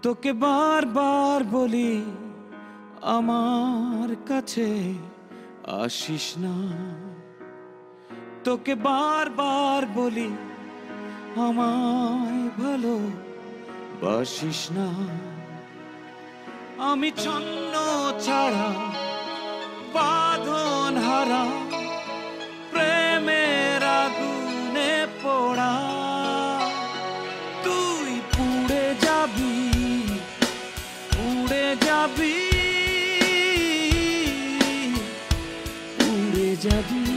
তোকে বারবার বলি আমার কাছে আসিস না, তোকে বারবার বলি আমায় ভালো বাসিস না। আমি ছন্ন ছাড়া বাঁধন হারা প্রেমের আগুনে পোড়া, তুই পুড়ে যাবি উড়ে যাবি উড়ে যাবি।